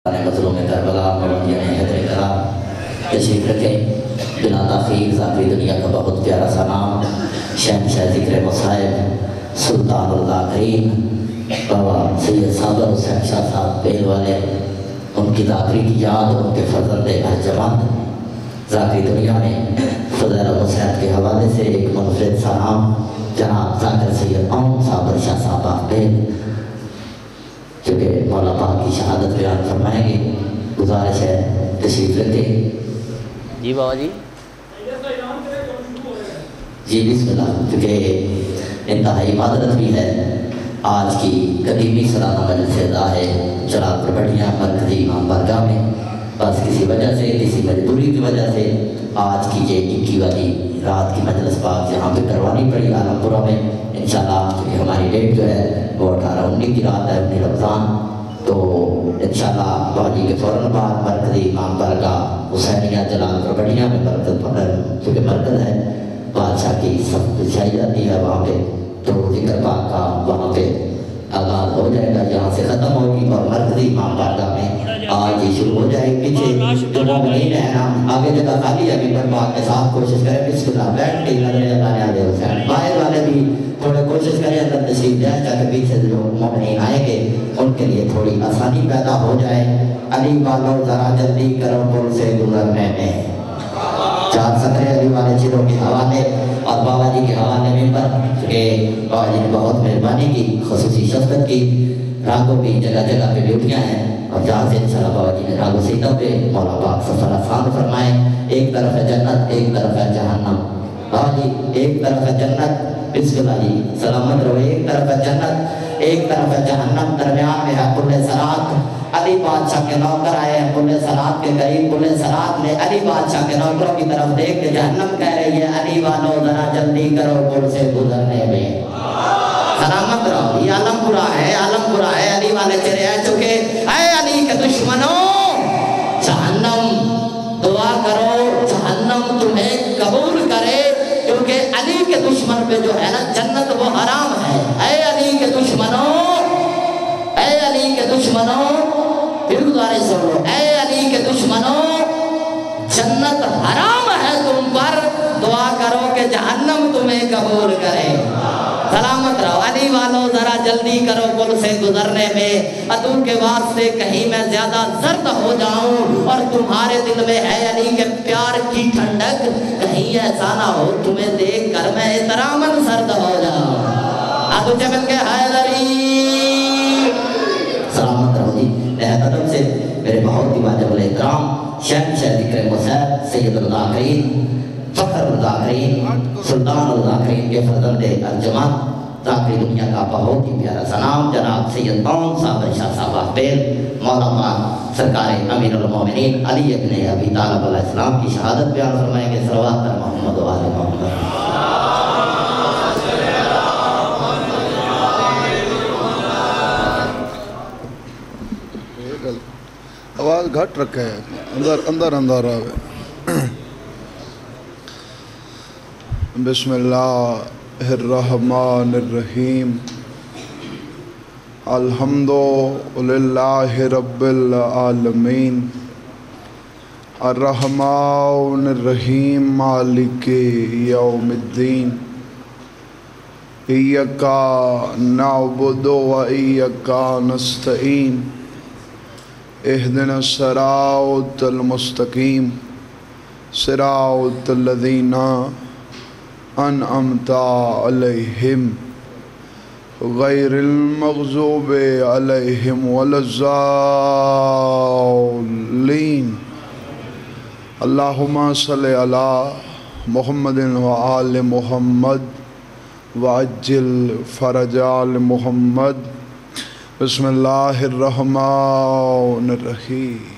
مظلوم کربلا مولویان حیدر کرام تشریف رکھیں۔ بنا تاخیر ذاکر دنیا کا بہت پیارا سا نام شہنشاہ ذکر مصائب سلطان الذاکرین بابا سید صابر حسین شاہ صاحب بیل والے، ان کی ذاکری کی یاد ان کے فرزند ارجمند ذاکری دنیا میں فضیل حسین کے حوالے سے ایک منفرد سا نام جناب ذاکر سید عون صابر شاہ صاحب بیل، چونکہ مولا پاک کی شہادت بیان فرمائیں گے، گزارش ہے تشریف رکھیں۔ جی بابا جی جی بسم اللہ، کیونکہ انتہائی معذرت بھی ہے، آج کی قدیمی سالانہ مجلس ادا ہے جناب پربٹیاں مرکزی امام بارگاہ میں، بس کسی وجہ سے کسی مجبوری کی وجہ سے آج کی یہ 21 والی رات کی مجلس پاک یہاں پہ کروانی پڑی عالم پورہ میں۔ انشاءاللہ کیونکہ ہماری ڈیٹ جو ہے وہ 18-19 کی رات ہے 19 رمضان، تو انشاءاللہ باجی کے فوراً بعد مرکزی امام بارگاہ حسینیہ جلال پربٹیاں میں مرکز چونکہ مرکز ہے بادشاہ کی سب کچھ چاہی جاتی ہے وہاں پہ، تو ذکر پاک کا وہاں پہ آغاز ہو جائے گا، یہاں سے ختم ہوگی اور مرکزی امام بارگاہ میں آج ہی شروع ہو جائے گی۔ پیچھے جو مومنین ہیں نا آگے جگہ خالی ہے، ممبر پاک کے ساتھ کوشش کریں بسم اللہ بیٹھ کے نظر اللہ علیہ وسلم، باہر والے بھی تھوڑے کوشش کریں اندر تشریف جائیں تاکہ پیچھے جو مومنین آئیں گے ان کے لیے تھوڑی آسانی پیدا ہو جائے۔ علی والو ذرا جلدی کرو پل سے گزرنے میں، چار سطرے علی والے چیزوں کے حوالے اور بابا جی کے حوالے میں پر کہ بابا جی نے بہت مہربانی کی، خصوصی شفقت کی، راگوں بھی جگہ جگہ پہ ڈیوٹیاں ہیں اور جہاں سے انشاءاللہ بابا جی نے راگوں سیدھا پہ مولا پاک سفر آسان فرمائے۔ ایک طرف ہے جنت ایک طرف ہے جہنم، بابا جی ایک طرف ہے جنت بسم اللہ جی سلامت رہو، ایک طرف ہے جنت ایک طرف ہے جہنم، درمیان میں ہے پل صراط۔ علی بادشاہ کے نوکر آئے ہیں پل صراط کے قریب، پل صراط نے علی بادشاہ کے نوکروں کی طرف دیکھ کے جہنم کہہ رہی ہے علی والو ذرا جلدی کرو پل سے گزرنے میں، سلامت رہو۔ یہ عالم پورا ہے، عالم پورا ہے، علی والے چہرے آ چکے۔ اے علی کے دشمنوں جہنم دعا کرو جہنم تمہیں قبول کرے، کیونکہ علی کے دشمن پہ جو ہے نا جنت وہ حرام ہے۔ اے علی کے دشمنوں، اے علی کے دشمنوں، پھر گزارش سنو، اے علی کے دشمنوں جنت حرام ہے تم پر، دعا کرو کہ جہنم تمہیں قبول کرے۔ سلامت رہو علی والو ذرا جلدی کرو پل سے گزرنے میں، عدو کے واسطے کہیں میں زیادہ زرد ہو جاؤں اور تمہارے دل میں ہے علی کے پیار کی ٹھنڈک، کہیں ایسا نہ ہو تمہیں دیکھ کر میں احتراماً سرد ہو جاؤں۔ عدو چمل کے حیدری سلامت رہو جی۔ نہایت ادب سے میرے بہت ہی واجب الاحترام شہنشاہ ذکر مصعب سید الذاکرین فخر الذاکرین سلطان الذاکرین کے فرزند ارجمند ذاکری دنیا کا بہت ہی پیارا سا نام جناب سید عون صابر شاہ صاحب بیل، مولا پاک سرکار امیر المومنین علی ابن ابی طالب علیہ السلام کی شہادت بیان فرمائیں گے۔ صلوات پر محمد و آل محمد۔ آواز گھٹ رکھے ہے، اندر آوے۔ بسم اللہ الرحمن الرحیم، الحمدللہ رب العالمین، الرحمن الرحیم، مالک یوم الدین، ایاک نعبد و ایاک نستعین، اہدنا الصراط المستقیم، صراط الذین انعمت علیہم غیر المغضوب علیہم ولا الضالین۔ اللہم صلی علی محمد و آل محمد وعجل فرج آل محمد۔ بسم اللہ الرحمن الرحیم۔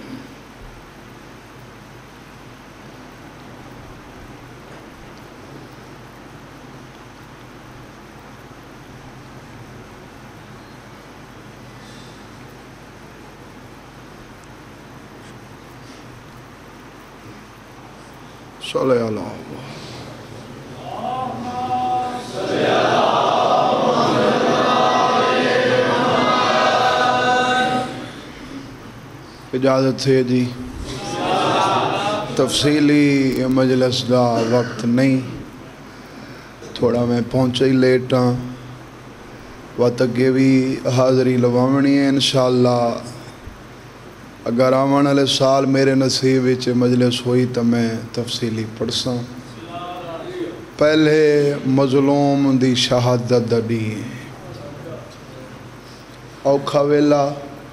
صلی اللہ علیہ اجازت ہے جی تفصیلی مجلس دا وقت نہیں تھوڑا میں پہنچا ہی لیٹ ہاں وقت اگے بھی حاضری لواونی ہے انشاءاللہ اگر آون والے سال میرے نصیب وچ مجلس ہوئی تو میں تفصیلی پڑھساں پہلے مظلوم دی شہادت دا ڈی اوکھا ویلا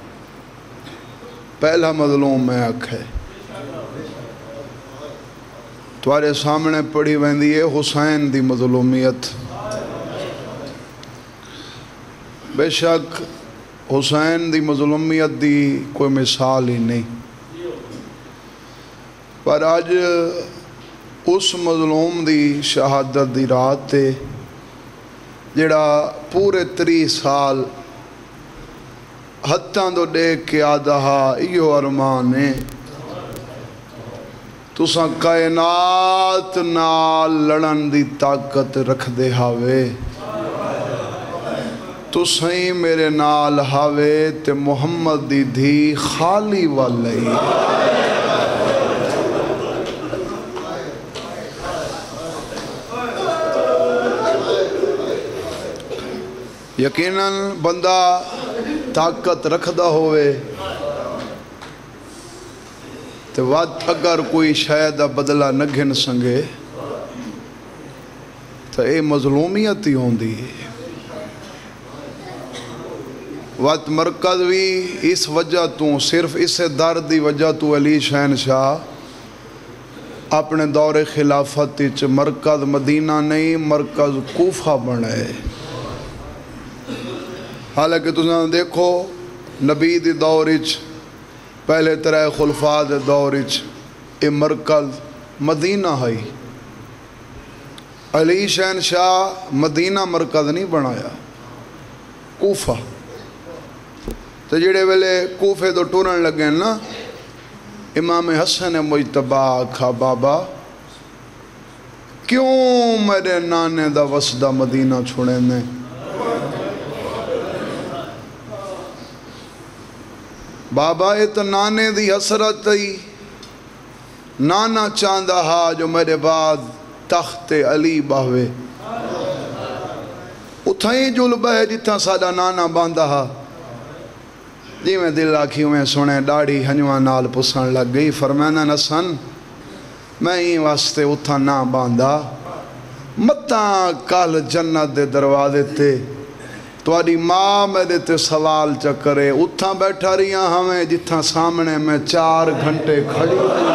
پہلا مظلوم میں آکھے تمہارے سامنے پڑھی ویندی ہے حسین دی مظلومیت بے شک حسین دی مظلومیت دی کوئی مثال ہی نہیں پر آج اس مظلوم دی شہادت دی رات تے جڑا پورے 30 سال ہتھاں دو دیکھ کے آدھا ایو ارمان ہے تساں کائنات نال لڑن دی طاقت رکھ دے ہاوے تسیں میرے نال ہاوے تے محمد دی دھی خالی والی یقیناً بندہ طاقت رکھدا ہوئے تو وقت اگر کوئی شاید بدلہ نہ گھن سنگے تو اے مظلومیت ہی ہوندی ہے وقت مرکز بھی اس وجہ تو صرف اس درد دی وجہ تو علی شہنشاہ اپنے دور خلافت وچ مرکز مدینہ نہیں مرکز کوفہ بنائے حالانکہ تساں دیکھو نبی دی دور وچ پہلے ترائے خلفاء دے دور وچ اے مرکز مدینہ ہے علی شہنشاہ مدینہ مرکز نہیں بنایا کوفہ تو جڑے ویلے کوفے تو ٹورن لگے نا امام حسن مجتبی آکھا بابا کیوں میرے نانے دا وسدہ مدینہ چھوڑے نے بابا یہ تو نانے دی حسرت ہی نانا چاندہ ہا جو میرے بعد تخت علی باہوے اتھائیں جلبہ ہے جتنا سادہ نانا باندہ ہا جی میں دل آکھی میں سنے ڈاڑی ہنجوان نال پسن لگ گئی فرمانا نسن میں ہی واسطے اتھا نہ باندھا متاں کال جنت دے دروازے تے تواڈی ماں میرے تے سوال چکرے اتھا بیٹھا رہیاں ہمیں جتھا سامنے میں 4 گھنٹے کھڑی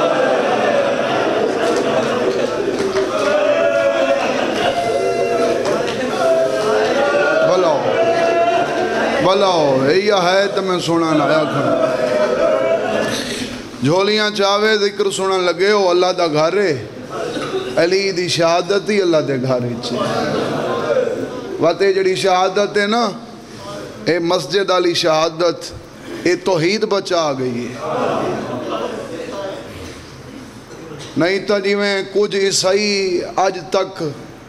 بلاؤ یہ ہے تو میں سونا لایا کھڑا جھولیاں چاہوے ذکر سونا لگے ہو اللہ دا گھارے علی دی شہادت ہی اللہ دے گھارے واتے جڑی شہادت ہے نا اے مسجد علی شہادت اے توحید بچا گئی ہے نہیں تو جی میں کچھ عیسائی آج تک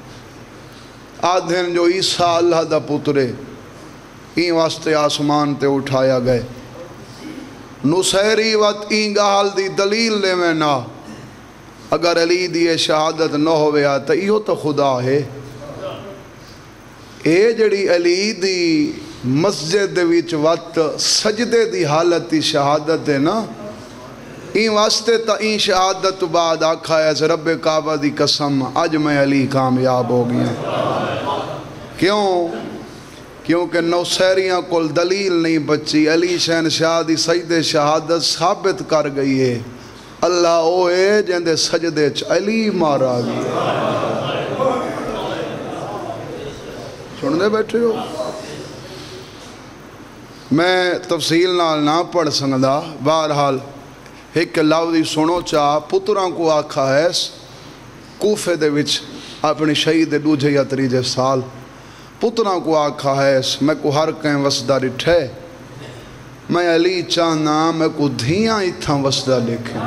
آدھن جو عیسیٰ اللہ دا پترے این واسطے آسمان تے اٹھایا گئے نصیری وقت این گال دی دلیل لے میں نا اگر علی دی شہادت نہ ہوئے آتا ایو تو خدا ہے اے جڑی علی دی مسجد دے وچ وقت سجدے دی حالت دی شہادت ہے نا این واسطے تا این شہادت بعد آکھا ہے رب کعبہ دی قسم آج میں علی کامیاب ہو گیا کیوں کیونکہ نوسیریاں کل دلیل نہیں بچی علی شہنشاہ دی سجدے شہادت ثابت کر گئی ہے اللہ اوے جندے سجدے چ علی مارا گیا سن دے بیٹھے ہو میں تفصیل نال نہ پڑھ سکدا بہرحال ایک لفظی سنو چاہ پتراں کو آکھا ہے کوفے دے وچ اپنی شہید دوجھے یا تریجے سال پتراں کو آکھا ہے میں کو ہر کہیں وسدہ رٹھے میں علی چاہنا میں کو دھیاں اتھاں وسدہ لکھیں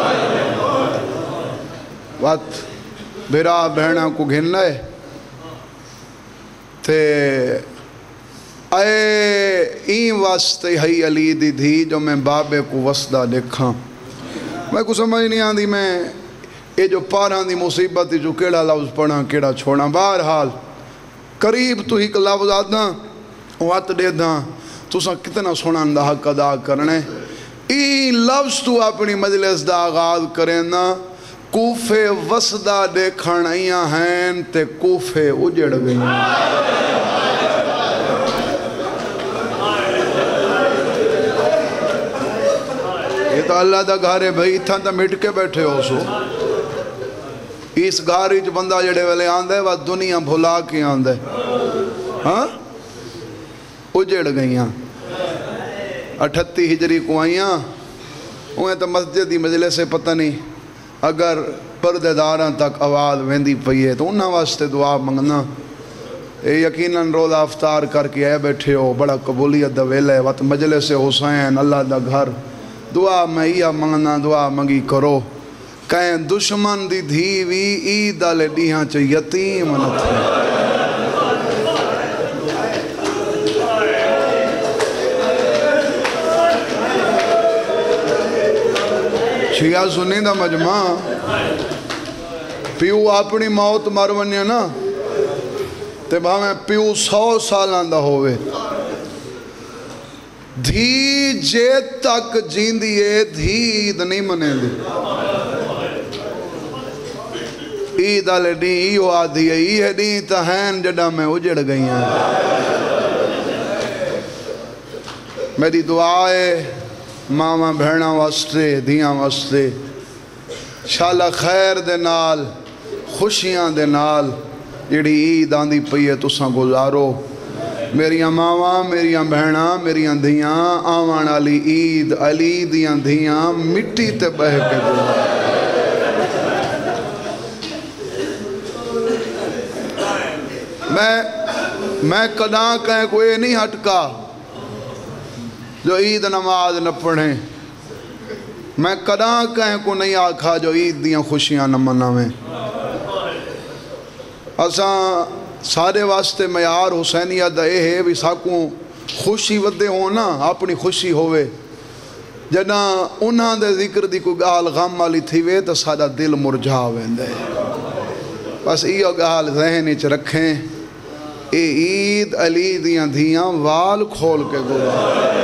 وقت بھرا بہنہ کو گھن لے تے اے این واسطے ہی علی دی دھی جو میں بابے کو وسدہ دیکھاں میں کو سمجھ نہیں آندی میں یہ جو پاراں دی مصیبت جو کیڑا لفظ پڑھاں کیڑا چھوڑاں بہرحال قریب تو ہی لفظ آدھاں وقت دے داں تو سا کتنا سنان دا حق ادا کرنے این لفظ تو اپنی مجلس دا آغاز کریں نا کوفے وسدہ دیکھن آئیاں ہیں تے کوفے اجڑ گئیں یہ تو اللہ دا گھر ہے بھئی اتھا تا مٹ کے بیٹھے ہو سو اس گھاری جو بندہ جڑے والے آندھے وہ دنیا بھلا کے آندھے ہاں اجڑ گئیاں 38 ہجری کو آئیاں انہیں تو مسجد دی مجلس سے پتہ نہیں اگر پردے داراں تک آواز ویندی پئی ہے تو انہاں واسطے دعا منگنا یقیناً روزہ افطار کر کے آئے بیٹھے ہو بڑا قبولیت دا ویلہ ہے وقت مجلس حسین اللہ دا گھر دعا میں یہ منگنا دعا منگی کرو کہیں دشمن دی دھی وی عید آلے ڈیہاں چا یتیم نہ تھے شیعہ سنی دا مجمع پیو اپنی موت مرونی نا تے بھاویں پیو 100 سالان دا ہوئے دھی جے تک جیندی ہے دھی عید نہیں منے دی عید آلے ڈیں ایو آدھی ہے یہ ڈیں تہین جڑا میں اجڑ گئی ہیں میری دعا ہے ماما بھیڑا واسطے دیاں واسطے شالا خیر دے نال خوشیاں دے نال جڑی عید آندھی پئی ہے تساں گزارو میریاں ماما میریاں بہنا میریاں دھیاں آوان علی عید علی دیاں دھیاں مٹی تے بہ کے گزارو میں کداں کہیں کوئی نہیں ہٹکا جو عید نماز نہ پڑھیں میں کداں کہیں کو نہیں آکھا جو عید دیاں خوشیاں نہ مناویں اساں سارے واسطے معیار حسینیہ دا اے ہے بھی ساکوں خوشی ودے ہوں نا اپنی خوشی ہوئے جنا انہاں دے ذکر دی کوئی گال غم والی تھی وے تو سادہ دل مرجھا ویندے بس ایو گال ذہن وچ رکھیں اے عید علی دیاں دھیاں وال کھول کے گزارو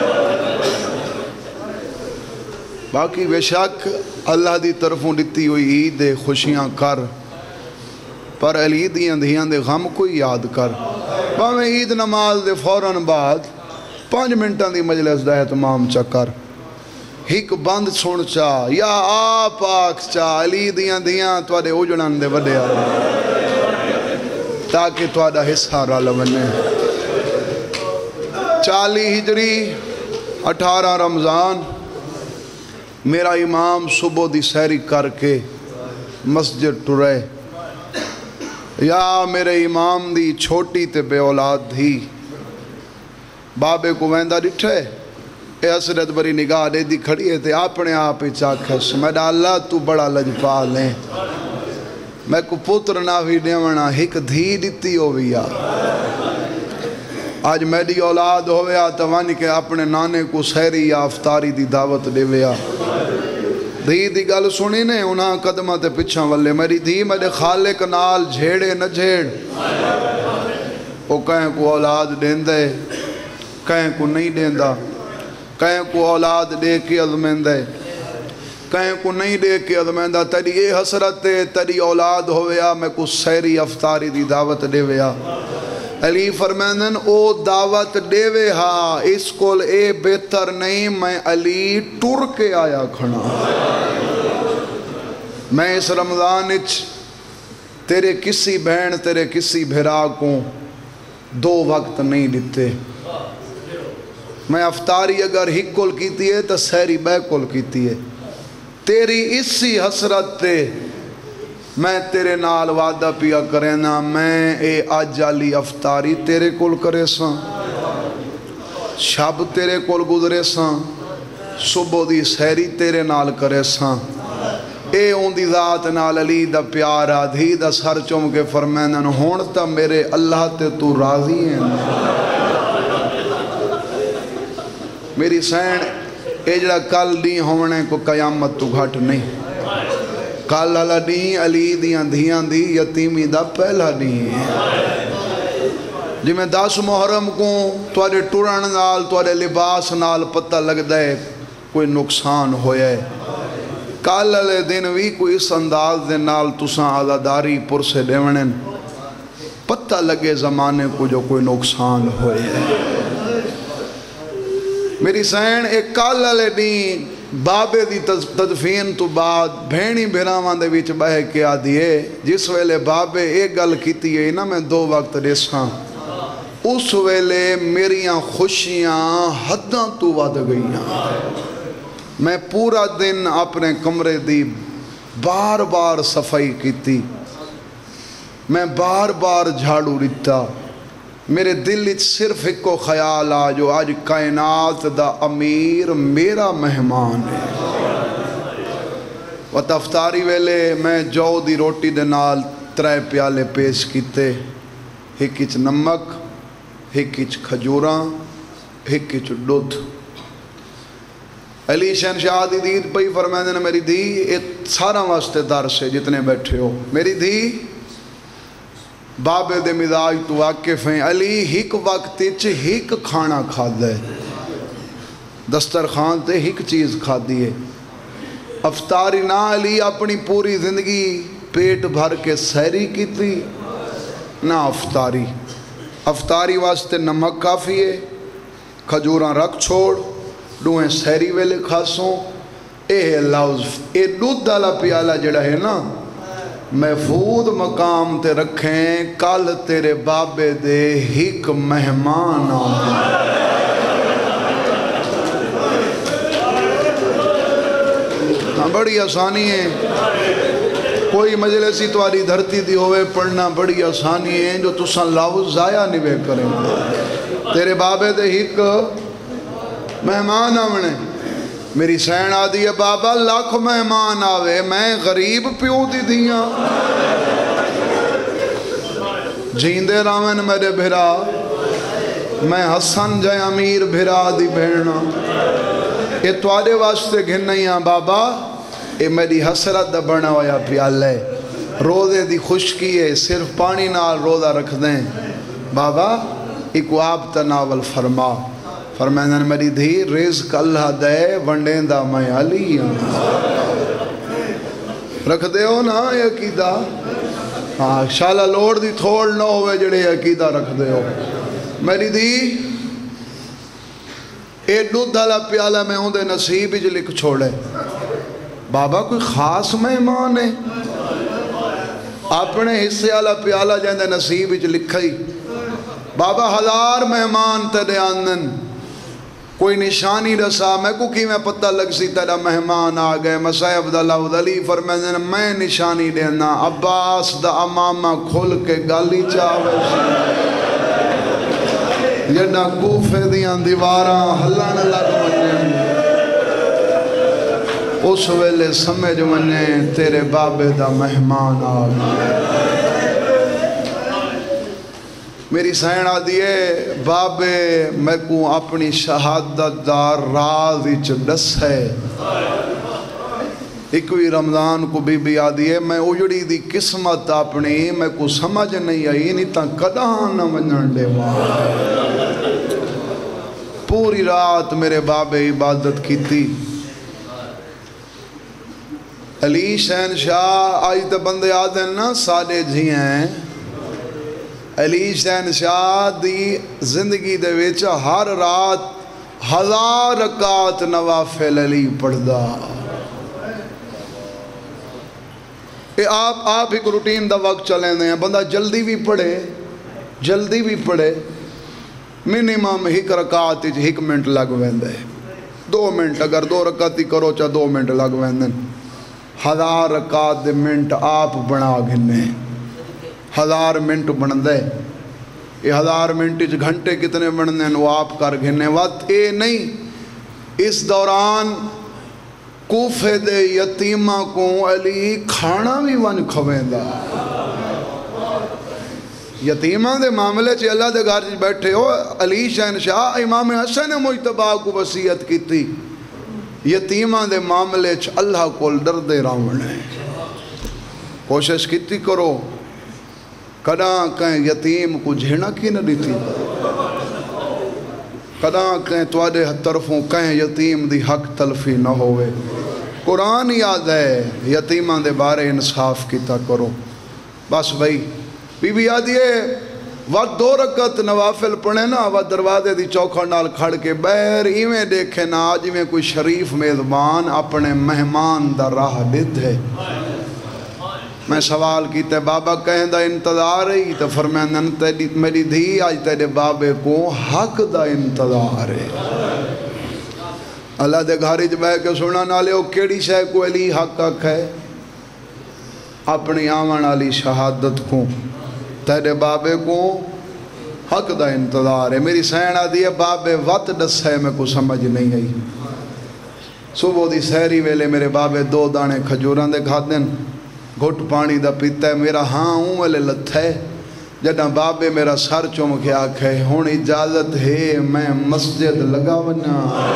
باقی بے شک اللہ دی طرفوں دتی ہوئی عید خوشیاں کر پر علی دیاں دھیاں دے غم کوئی یاد کر باویں عید نماز دے فوراً بعد 5 منٹاں دی مجلس دا اہتمام چکر ہک بند سن چا یا آپ آکھ چا علی دیاں دھیاں توڑے اجڑن دے وڈے آ تاکہ توڑا حصہ رہ لونے 40 ہجری 18 رمضان میرا امام صبح دی سیری کر کے مسجد ٹرے یا میرے امام دی چھوٹی تے بے اولاد تھی بابے کو ویندہ ڈٹھے اے حسرت بری نگاہ دے دی کھڑی ہے تے اپنے آپ ہی چاکھس میں ڈا اللہ تو بڑا لجپال ہے میں کو پتر نہ بھی دیونا ہک دھی دیتی ہویا آج میری اولاد ہویا تو وانی کہ اپنے نانے کو سیری یا افطاری دی دعوت دے ویا دھی دی گل سنی نے انہاں قدمہ تے پچھاں والے میری دھی میرے خالق نال جھیڑے نہ جھیڑ وہ کہیں کو اولاد دین دے کہیں کو نہیں دین دا کہیں کو اولاد دے کے عظمین دے کہیں کو نہیں دے کے عظمین دا تیری اے حسرت تے تیری اولاد ہویا میں کو سیری افطاری دی دعوت دے ویا علی فرمینن او دعوت دے وے ہاں اس کول اے بہتر نہیں میں علی ٹر کے آیا کھنا میں اس رمضان اچ تیرے کسی بہن تیرے کسی بھرا کو 2 وقت نہیں دیتے میں افطاری اگر ہک کول کیتی ہے تو سیری بے کول کیتی ہے تیری اسی حسرت تے میں تیرے نال وعدہ پیا کرے نا میں اے آج علی افطاری تیرے کول کرے ساں شب تیرے کول گزرے ساں صبح دی سیری تیرے نال کرے ساں اے اون دی ذات نال علی دا پیارا دھی دا سر چوم کے فرمینن ہون تا میرے اللہ تے تو راضی ہیں میری سین اے جڑا کل دی ہونے کو قیامت تو گھٹ نہیں. کل والا دی علی دیاں دھیاں دی یتیمی دا پہلا دی جی میں 10 محرم کو توڑے ٹرن نال توڑے لباس نال پتہ لگ دے کوئی نقصان ہویا ہے. کل والے دن بھی کوئی اس انداز دے نال تساں آزاداری پر سے دیونن پتہ لگے زمانے کو جو کوئی نقصان ہویا ہے. میری سین ایک کل والے دن بابے دی تدفین تو بعد بھینی بھراواں دے وچ بہ کے آدیے جس ویلے بابے ایک گل کیتی ہے نا میں 2 وقت ریساں اس ویلے میریاں خوشیاں حداں تو ود گئیاں. میں پورا دن اپنے کمرے دی بار بار صفائی کیتی میں بار بار جھاڑو رتا. میرے دل وچ صرف ایک کو خیال آ جو آج کائنات دا امیر میرا مہمان ہے. افطاری ویلے میں جو دی روٹی دے نال 3 پیالے پیش کیتے ایک اچ نمک ایک اچ کھجوراں ایک اچ دودھ. علی شہنشاہ دی دید پئی فرمائے نے میری دھی یہ سارا واسطے درس ہے جتنے بیٹھے ہو. میری دھی بابے دے مزاج تو واقف ہیں. علی ہک وقت ہک کھانا کھا دے دسترخوان تے ہک چیز کھا دیے. افطاری نہ علی اپنی پوری زندگی پیٹ بھر کے سحری کی تھی نہ افطاری. افطاری واسطے نمک کافی ہے کھجوراں رکھ چھوڑ دوہیں سحری ویلے کھاسوں. اے لفظ اے دودھ والا پیالہ جڑا ہے نا محفوظ مقام تے رکھیں کل تیرے بابے دے ہک مہمان آنے. بڑی آسانی ہے کوئی مجلسی تواری دھرتی دی ہوئے پڑھنا بڑی آسانی ہے جو تساں لفظ ضائع نہیں بے کریں. تیرے بابے دے ہک مہمان آنے. میری سین آدھی ہے بابا لاکھ مہمان آوے میں غریب پیوں دی دیاں جیندے راوین میرے بھرا میں حسن جائے امیر بھرا دی بھیڑنا یہ توارے واسطے گھن نہیں ہیں بابا یہ میری حسرت دا بنا ہویا پیالے روزے دی خشکی ہے صرف پانی نال روزہ رکھ دیں. بابا ایک آپ تناول فرما فرمائنا میری دھی رزق اللہ دے ونڈیں دا میں علی ہوں. رکھ دے ہو نا یہ عقیدہ ہاں شالا لوڑ دی تھوڑ نہ ہوئے جڑے عقیدہ رکھ دے ہو. میری دھی اے دودھ والا پیالہ میں ہوں دے نصیب جو لکھ چھوڑے. بابا کوئی خاص مہمان ہے اپنے حصے والا پیالہ جاندے نصیب جو لکھائی. بابا 1000 مہمان تیرے آندن کوئی نشانی رسا میں کو کی میں پتہ لگ سی تیرا مہمان آ گئے. مسیح عبداللہ علی فرمائے میں نشانی دینا عباس دا امامہ کھل کے گالی چاہوے جڑا کوفے دیاں دیواراں ہلن لگ منیں اس ویلے سمجھ منیں تیرے بابے دا مہمان آ گئے. میری سینہ دیئے بابے میں کو اپنی شہادت دار راز اچ دس ہے. اکوی رمضان کو بی آدھی ہے میں اجڑی دی قسمت اپنی میں کو سمجھ نہیں آئی نہیں تا کداں نہ ونجن دے پوری رات میرے بابے عبادت کی تھی. علی شہنشاہ آج تے بندے آدھے نا سادے جی ہیں. علی شہنشاہ دی زندگی دے ویچ ہر رات 1000 رکعت نوافل علی پڑھ دا. آپ ایک روٹین دا وقت چلیں دیں بندہ جلدی بھی پڑھے منیمم 1 رکعت 1 منٹ لگ ویندے 2 منٹ اگر 2 رکعت ہی کرو چاہ 2 منٹ لگ ویندے. 1000 رکعت دے منٹ آپ بنا گھنے 1000 منٹ بن دے. یہ 1000 منٹ گھنٹے کتنے بن دیں وہ آپ کر گھنے. وقت اے نہیں اس دوران کوفے دے یتیمہ کو علی کھانا بھی ون کھویں دا یتیماں دے معاملے چ اللہ دے گھر بیٹھے ہو علی شہنشاہ امام حسن مجتبی کو وصیت کیتی یتیماں دے معاملے چ اللہ کول ڈردے راون ہے کوشش کیتی کرو کداں کہیں یتیم کو جھیڑا کی نہ دیتی کداں کہیں تواڈے طرفوں کہیں یتیم دی حق تلفی نہ ہوئے قرآن یاد ہے یتیماں دے بارے انصاف کیتا کرو بس بھائی بی بی آدھیے وقت 2 رکعت نوافل پڑھے نا وہ دروازے دی چوکھڑ نال کھڑ کے بیر ایویں دیکھے نا آج میں کوئی شریف میزبان اپنے مہمان دا راہ دت ہے میں سوال کیتے بابا کہیں دا انتظار ہے تو فرمائن میری دھی آج تیرے بابے کو حق دا انتظار ہے اللہ دے گھاری جو بہ کے سونا نہ لے کیڑی شے کو علی حق ہے اپنی آمن علی شہادت کو تیرے بابے کو حق دا انتظار ہے میری سینہ دیئے بابے وقت دس ہے میں کو سمجھ نہیں آئی صبح دی سہری ویلے میرے بابے 2 دانے کھجوران دے کھا دیں گھٹ پانی دا پیتا ہے میرا ہاں ہوں والے لت ہے جدہ بابے میرا سر چوم کے آکھے ہون اجازت ہے میں مسجد لگا ونا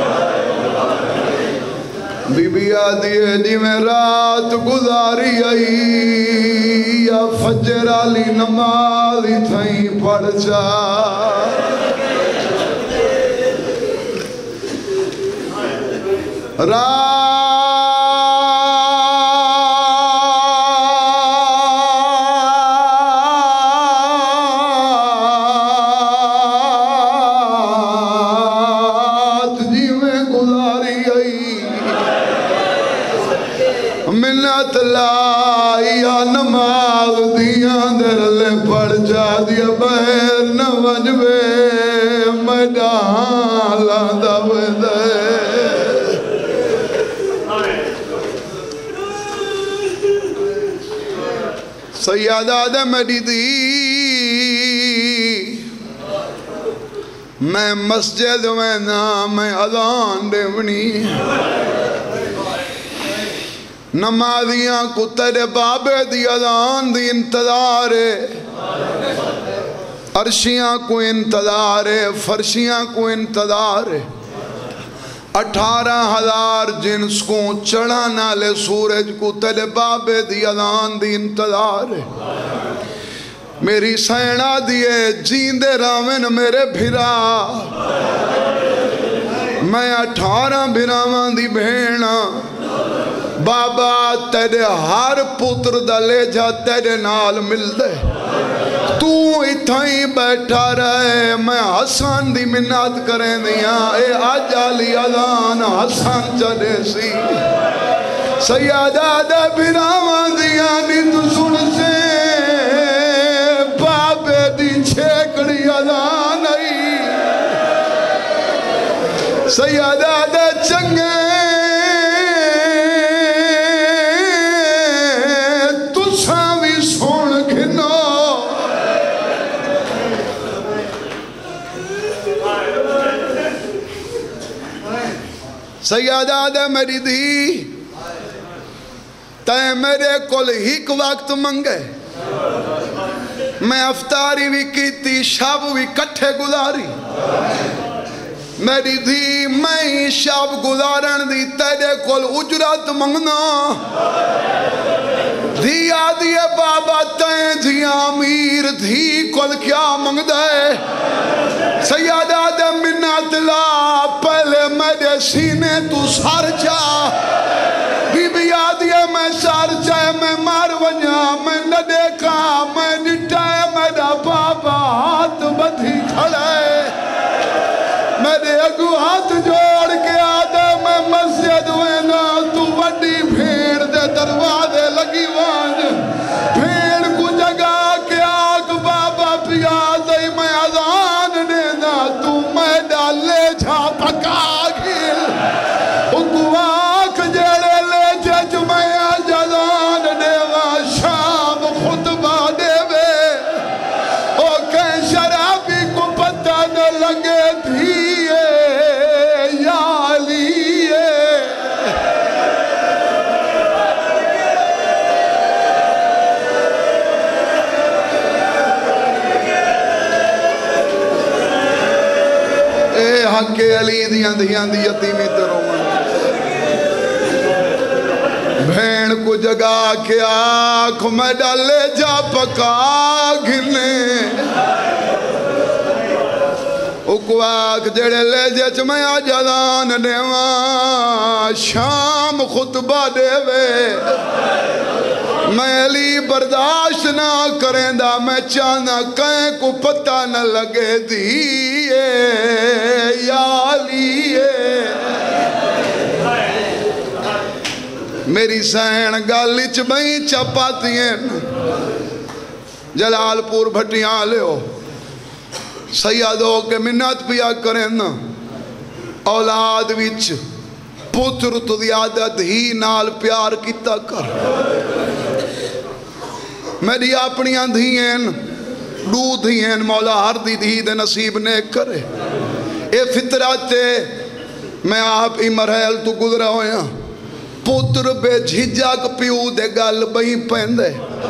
بی بی آدھیے دی میں رات گزاری آئی یا فجر علی نمازی تھائیں پڑھ جا منت لائی نماز دیاں در لے پڑھ جا دیا بہر نہ وجبے میدان لاندہ بدے سیادہ دے میری دی میں مسجد میں نام اذان دے ونی نمازیاں کو تیرے بابے دی اذان دی انتظار ہے عرشیاں کو انتظار ہے فرشیاں کو انتظار ہے 18,000 جنس کو چڑھانا لے سورج کو تیرے بابے دی اذان دی انتظار ہے میری سینہ دیئے جیندے راوین میرے بھرا میں 18 بھراوان دی بھینا بابا تیرے ہر پتر دا لے جا تیرے نال مل دے تو اتھائیں بیٹھا رہے میں حسن دی منات کریں دیا اے آج علی اذان حسن چلے سی سیادہ دے بھراوان دیا نی تو سن سے بابے دی چھیکڑی اذان آئی سیادہ دے چنگے سیادہ دے میری دی تے میرے کل ہیک وقت منگے میں افطاری بھی کیتی شب بھی کٹھے گزاری میری دی میں شب گزارن دی تیرے کل اجرت منگنا دھی آدھیے بابا تین دھی امیر دھی کل کیا منگ دے سیادہ دے منت لا پہلے میرے سینے تو سار جا بی بی آدھیے میں سار جائے میں مار ونیا میں نہ دیکھا میں نٹائے میرا بابا ہاتھ بدھی کھڑے میرے اگو ہاتھ جوڑ کے آدھے میں مسجد وینا تو وڈی بھیڑ دے دروازے لگی وانج بھیڑ کو جگہ کے آگ بابا پیا دے میں اذان دینا تو میں ڈالے جھا پکا گھل اگو آنکھ جیڑے حق علی دیاں دیاں دی یتیمی تے رومن بھین کو جگا کے آنکھ میں ڈالے جا پکا گھنے اکواک جڑے لے جچ میں آجادان دیواں شام خطبہ دے وے میں علی برداشت نہ کریں دا میں چاہنا کہیں کو پتہ نہ لگے دیئے یا علیے میری سین گالچ بھئی چپاتی ہیں جلال پور بھٹیاں لے ہو سیادوں کے منت پیا کریں نا اولاد وچ پتر تو دیادت ہی نال پیار کیتا کر میری اپنیاں دھیئن دو دھیئن مولا ہر دی دھی دے نصیب نے کرے اے فطرات میں آپ ہی مرحل تو گزرا ہویا پتر بے جھجاک پیو دے گل بہی پہندے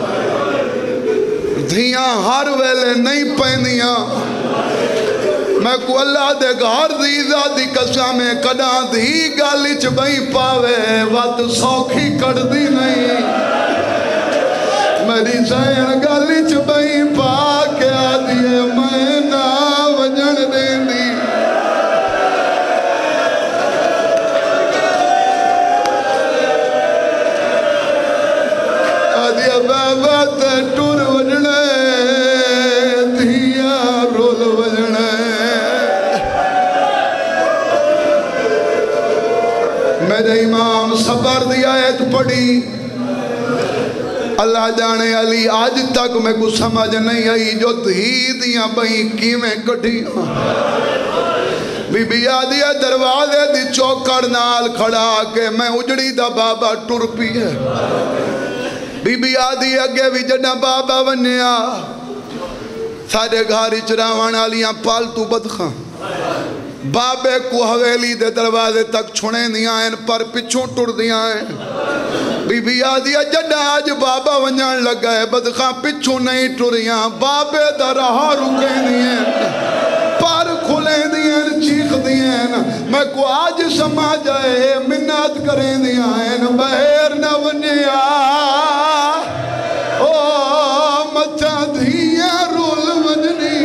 دھیاں ہر ویلے نہیں پہندیاں میں کو اللہ دے گھر دی ذاتی قسمیں کڑا دی گالچ بہی پاوے وقت سوکھی کڑ دی نہیں میری سین گالچ بہی پا کے آدھیے میں نہ وجن دیں دی آدھیے بابا تے ٹور وجنے دھیا رول وجنے میرے امام صبر دیا ایت پڑی اللہ جانے علی آج تک میں کو سمجھ نہیں آئی جو دھی دیاں بہی کیویں کٹھی بی بی آدھیا دروازے دی چوکڑ نال کھڑا کے میں اجڑی دا بابا ٹر پی ہے بی بی آدھی اگے بھی جڑا بابا ونیا سارے گھاری چراوان آلیاں پالتو بدخاں بابے کو حویلی دے دروازے تک چھوڑیں دیاں ہیں پر پچھوں ٹر دیاں ہیں بی بی آدھیا جڑا آج بابا ونجان لگا ہے بدخاں پچھوں نہیں ٹریاں بابے دا رہا رکیں دیاں پر کھلیں دیاں چیخ دیاں میں کو آج سما جائے منت کریں دیاں ہیں بہر نہ ونیا او مچا دھیاں رول وجنی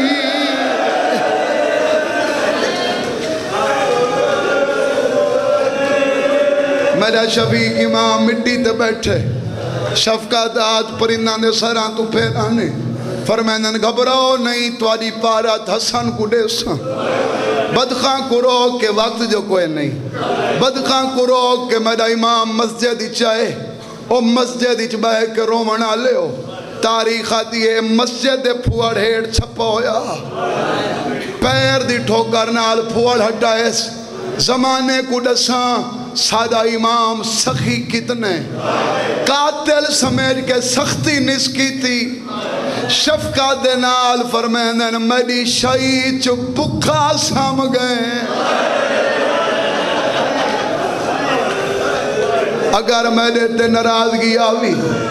میرا شفیق امام مٹی تے بیٹھے شفقت آت پرندان دے سران تو پھیرانے فرمینن گھبراؤ نہیں تواری پارات حسن کو دے ساں بدخاں کو رو کے وقت جو کوئی نہیں بدخاں کو رو کے میرا امام مسجد چاہے او مسجد بہ کے رومن آلے ہو تاریخ آتی ہے مسجد پھوڑ ہیڑ چھپا ہویا پیر دی ٹھوکر نال پھوڑ ہٹائے زمانے کو دساں سادہ امام سخی کتنے قاتل سمیج کے سختی نسکی تھی شفقہ دے نال فرمینن میری شہید چو بکھا سام گئے اگر میرے تے ناراضگی آوی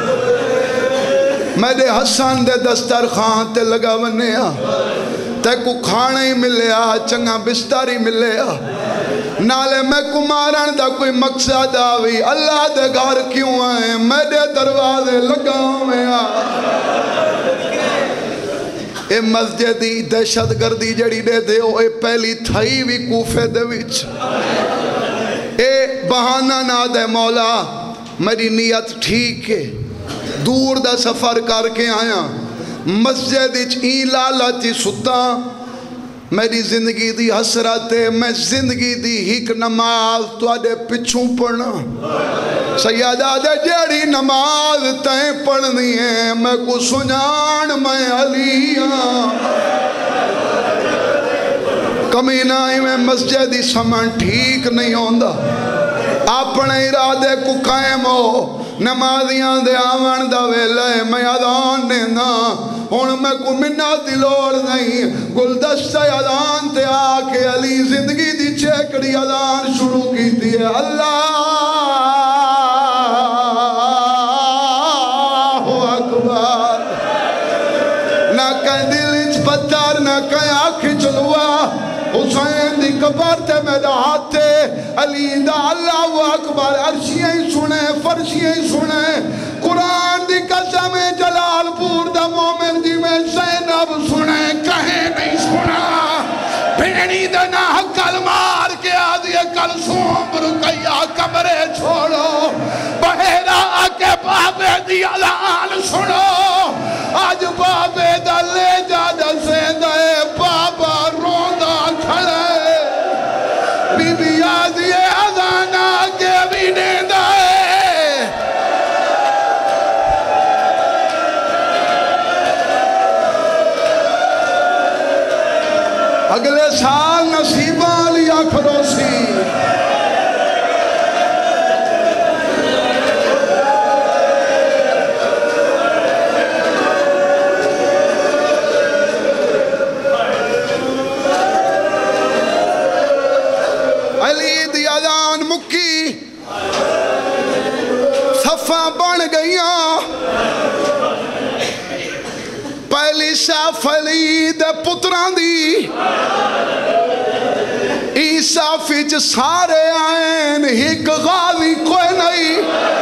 میرے حسن دے دسترخوان تے لگا ونیا تے کو کھانا ہی ملیا چنگا بستاری ملیا نالے میں کمارن دا کوئی مقصد آوی اللہ دے گھر کیوں آئے میرے دروازے لگاؤں میں اے مسجدی دہشت گردی جڑی دے دے اے پہلی تھائی بھی کوفے دے وچ اے بہانہ نہ دے مولا میری نیت ٹھیک ہے دور دا سفر کر کے آیا مسجد این لالچی ستا میری زندگی دی حسرت ہے میں زندگی دی ہک نماز تو آدھے پچھوں پڑھنا سیادہ دے جیڑی نماز تائیں پڑھنی ہے میں کو سنان میں علیاں کمینہ ہی میں مسجدی سامان ٹھیک نہیں ہوندہ اپنے ارادے کو قائم ہو نمازیاں دے آون دا ویلے میں اذان دینا ہون میں کو منت دی لوڑ نہیں گلدستہ اذان تے آکے علی زندگی دی چیکڑی اذان شروع کی تھی اللہ اکبر نہ کہیں دل اچ پتر نہ کہیں آنکھ چلوا حسین علی دا اللہ اکبر عرشیاں ہی سنے فرشیاں ہی سنے قرآن دی قسم جلال پور دا مومن جی میں زینب سنے کہیں نہیں سنا بھینی دنا کل مار کے آدھے کل سوم رکیا کمرے چھوڑو بہرا آکے بابے دی علان سنو آج بابے دا لے جا دا سیندے بابا روندہ کھڑے بی بی آدھے ازانا کے بھی نیندہ اگلے سال نصیبہ لیا کھروسی علی دی اذان مکی صفاں بن گئیاں پہلی صف علی دے پتران دی عیسیٰ فیچ سارے آئین ہک غازی کوئی نہیں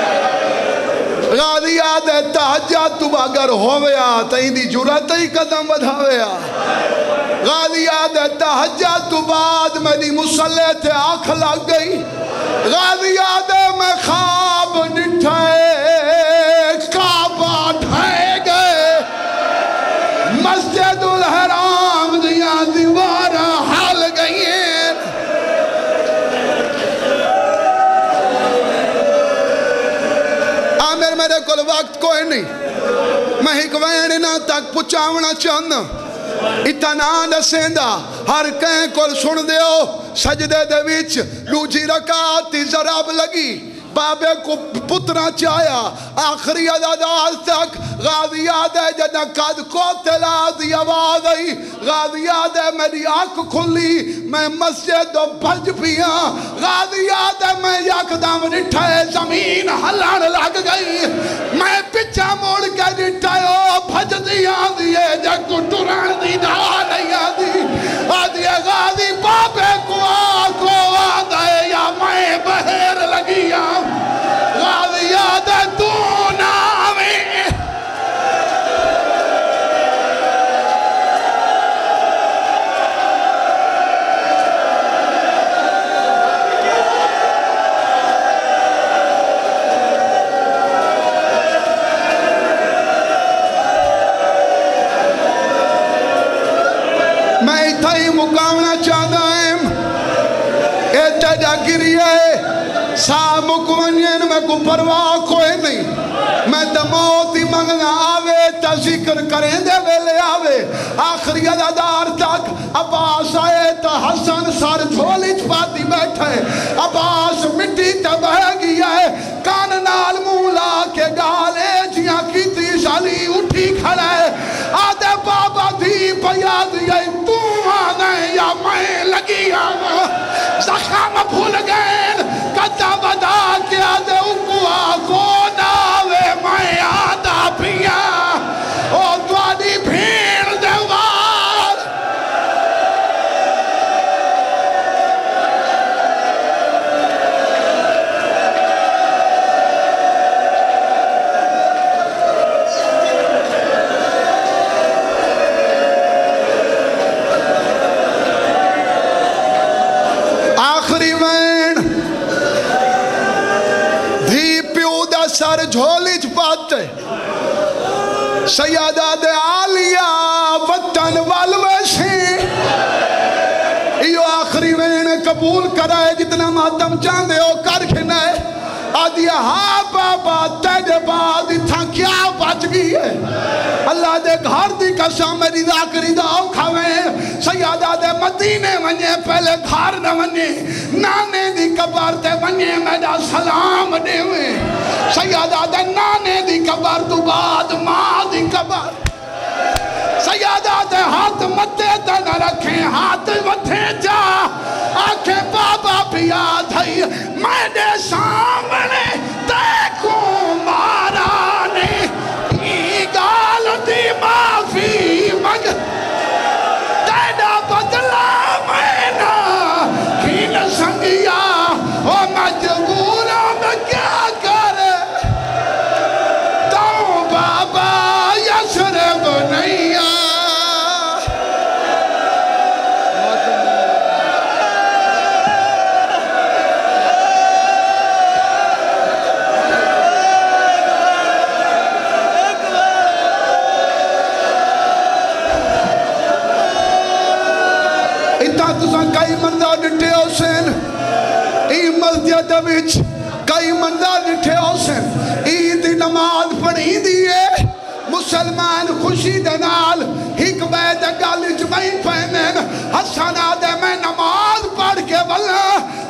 غازی آدھے تحجہ تو اگر ہویا تین دی جرات ہی قدم بدھاویا غازی آدھے تحجہ تو بعد میری مسلح تے آنکھ لگ گئی غازی آدھے میں خواب نٹھائے کعبہ ڈھائے گئے مسجد الحرام دیا دیوارہ حال گئی ہیں آمیر میرے کل وقت کوئی نہیں میں ایک ویننا تک پچھاونا چاہنا اتنا نسیندہ ہر کہیں کل سن دیو سجدے دے ویچ لوجی رکاتی ضراب لگی بابے کو پترہ چایا آخری عدد تک غازی آدھے جنہ قد کو تلا دی آواز آئی غازی آدھے میری آنکھ کھلی میں مسجد و بھج پیا غازی آدھے میں یکدم نٹھائے زمین ہلان لگ گئی میں پچھا موڑ کے نٹھائے بھج دی آدھیے جگ ٹران دی ڈھا نہیں آدھی غازی بابے کو آدھے یا میں بہر لگیا غازی آدھے تو ناوے میں اتھا ہی مقامنا چاہتا ہوں ایتا جا گریے سام مکونین میں کو پرواہ کوئی نہیں میں دموتی منگنا آوے تا ذکر کریں دے ویلے آوے آخری عددار تک عباس آئے تا حسن سر جھولی چپاتی بیٹھے عباس مٹی تا بہ گیا ہے کان نال مولا کے گالے جیاں کی تیس علی اٹھی کھڑے آدھے بابا دی پیا دیا تو آنے یا میں لگی آنا زخم بھول گئے کتا بدا کیا دے اکوا کو ناوے میں آدھا پیا او دوانی بھیڑ دیوار آخری وین دھی پیو دا سر جھولی چپاتے سیادہ دے آلیا وطن والوشی ایو آخری وین قبول کرائے جتنا ماتم چاندے ہو کر کھنے آدھیا ہاں بابا تیجے بعد تھا کیا بچ گئی ہے اللہ دے گھر دی قسم میری ذاکری داؤ کھویں سیادہ دے مدینے ونجے پہلے گھر نہ ونجے نانے دی قبر تے ونجے میرا سلام دے ہوئے سیادہ دے نانے دی قبر تو بعد ماں دی قبر سیادہ دے ہاتھ متے تے نہ رکھیں ہاتھ متے جا آنکھیں بابا بھی آدھائی میں دے سامنے دیکھوں مارا نے ای گال دی معافی مگ تیڑا بدلا میں نا کھین سنگیا دے وچ کئی منظر ڈٹھے ہو سن عید نماز پڑھی دیئے مسلمان خوشی دے نال ہک بیت گل چ بہن پہنن حسن آدھے میں نماز پڑھ کے بلا